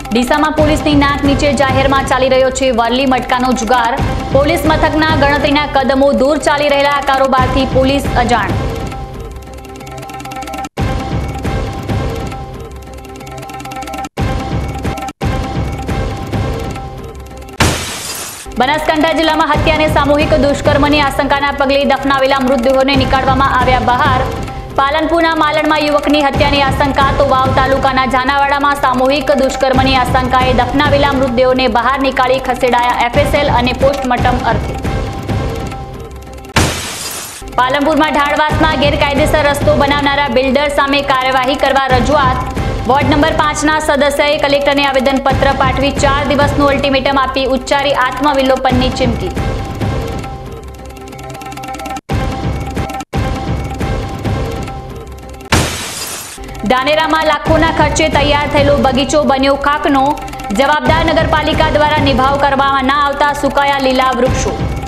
ડીસામાં પોલીસની નાક નીચે જાહેરમાં ચાલી રહ્યો છે વરલી મટકાનો જુગાર। પોલીસ મથકના ગણતરીના કદમો દૂર ચાલી રહેલા કારોબારથી પોલીસ અજાણ। બનાસકાંઠા જિલ્લામાં હત્યા અને સામૂહિક દુષ્કર્મની આશંકાના પગલે દફનાવેલા મૃતદેહોને નીકાળવામાં આવ્યા બહાર। પાલનપુરના માલણમાં યુવકની હત્યાની આશંકા તો વાવ તાલુકાના જાનાવાડામાં સામૂહિક દુષ્કર્મની આશંકાએ દફનાવેલા મૃતદેહોને બહાર નીકાળી ખસેડાયા એફએસએલ અને પોસ્ટમોર્ટમ અર્થે। પાલનપુરમાં ઢાળવાસમાં ગેરકાયદેસર રસ્તો બનાવનારા બિલ્ડર સામે કાર્યવાહી કરવા રજૂઆત। વોર્ડ નંબર 5ના સદસ્યએ કલેક્ટરને આવેદનપત્ર પાઠવી 4 દિવસનું અલ્ટિમેટમ આપી ઉચ્ચારી આત્મવિલોપનની ચીમકી। ધાનેરામાં લાખોના ખર્ચે તૈયાર થયેલો બગીચો બન્યો ખાકનો। જવાબદાર નગરપાલિકા દ્વારા નિભાવ કરવામાં ના આવતા સુકાયા લીલા વૃક્ષો।